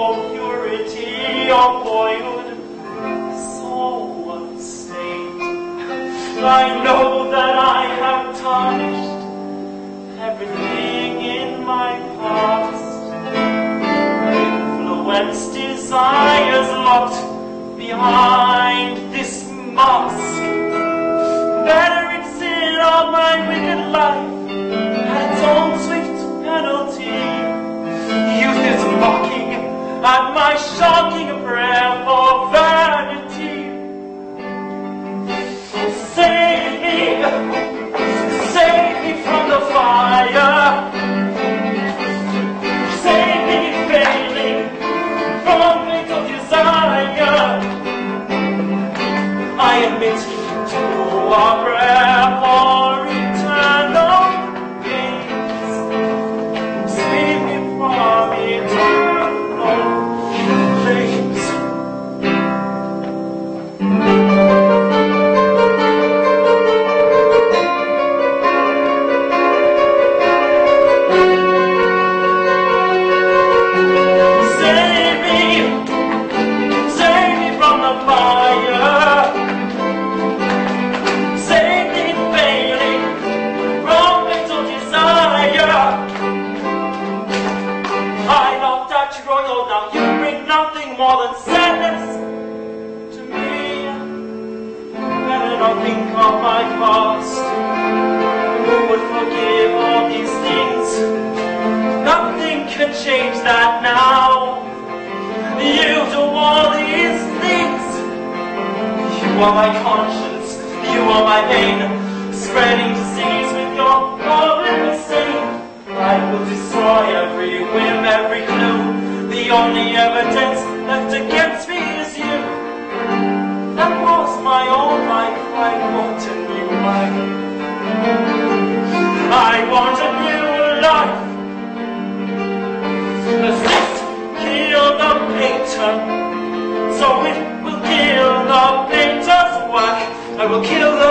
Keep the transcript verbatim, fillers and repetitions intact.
oh purity of boyhood, so unstained. I know that I have tarnished everything in my past. Influence desires locked behind this mask. Better it's in all my wicked life at its own swift penalty. Youth is mocking at my shocking prayer for vanity. Save me, save me from the fire. Save me failing from fatal desire. I admit to our prayer for eternal gains. Save me from eternal flames. Save me, save me from the fire. Save me failing from fatal desire. I know that you're growing old now. You bring nothing more than sadness to me. Better not think of my past. Who would forgive all these things? Nothing can change that now. You do all these things. You are my conscience, you are my pain, spreading disease with your problem insane. I will destroy every whim, every clue. The only evidence left against me is you. That was my own life, I want a new life. I want a new life. Does this kill the painter? So it will kill the painter's work. I will kill the